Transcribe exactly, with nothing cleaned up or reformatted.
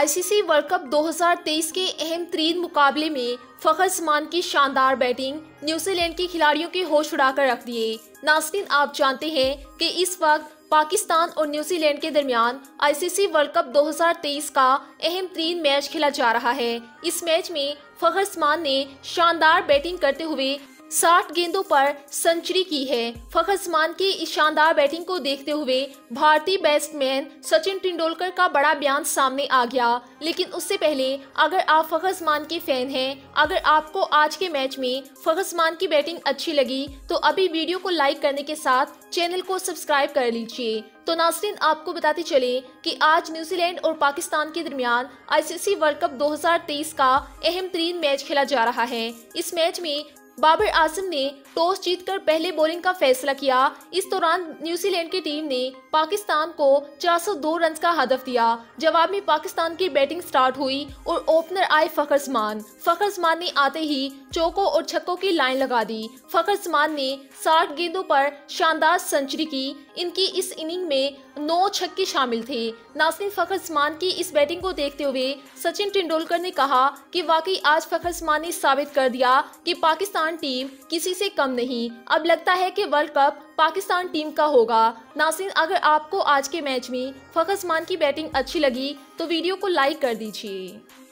ICC world cup दो हज़ार तेईस के अहम तरीन मुकाबले में फखर जमान की शानदार बैटिंग न्यूजीलैंड के खिलाड़ियों के होश उड़ाकर रख दिए। नाज़रीन, आप जानते हैं कि इस वक्त पाकिस्तान और न्यूजीलैंड के दरमियान आईसीसी वर्ल्ड कप दो हज़ार तेईस का अहम तरीन मैच खेला जा रहा है। इस मैच में फखर जमान ने शानदार बैटिंग करते हुए साठ गेंदों पर सेंचुरी की है। फखर जमान की इस शानदार बैटिंग को देखते हुए भारतीय बैट्समैन सचिन तेंदुलकर का बड़ा बयान सामने आ गया। लेकिन उससे पहले, अगर आप फखर जमान के फैन हैं, अगर आपको आज के मैच में फखर जमान की बैटिंग अच्छी लगी, तो अभी वीडियो को लाइक करने के साथ चैनल को सब्सक्राइब कर लीजिए। तो नाज़रीन, आपको बताते चले कि आज न्यूजीलैंड और पाकिस्तान के दरमियान आईसीसी वर्ल्ड कप दो हज़ार तेईस का अहम तरीन मैच खेला जा रहा है। इस मैच में बाबर आजम ने टॉस जीतकर पहले बॉलिंग का फैसला किया। इस दौरान न्यूजीलैंड की टीम ने पाकिस्तान को चार सौ दो रन का हदफ दिया। जवाब में पाकिस्तान की बैटिंग स्टार्ट हुई और ओपनर आए फखर जमान। फखर जमान ने आते ही चौकों और छक्कों की लाइन लगा दी। फखर जमान ने साठ गेंदों पर शानदार सेंचुरी की। इनकी इस इनिंग में नौ छक्के शामिल थे। नाज़रीन, फखर जमान की इस बैटिंग को देखते हुए सचिन तेंदुलकर ने कहा कि वाकई आज फखर जमान ने साबित कर दिया कि पाकिस्तान टीम किसी से कम नहीं। अब लगता है कि वर्ल्ड कप पाकिस्तान टीम का होगा। नाज़रीन, अगर आपको आज के मैच में फखर जमान की बैटिंग अच्छी लगी तो वीडियो को लाइक कर दीजिए।